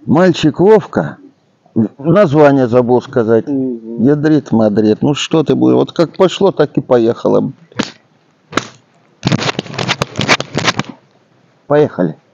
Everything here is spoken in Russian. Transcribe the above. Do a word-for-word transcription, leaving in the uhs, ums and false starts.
Мальчик Вовка, название забыл сказать. Ядрит Мадрид. Ну что ты будешь? Вот как пошло, так и поехало. Поехали.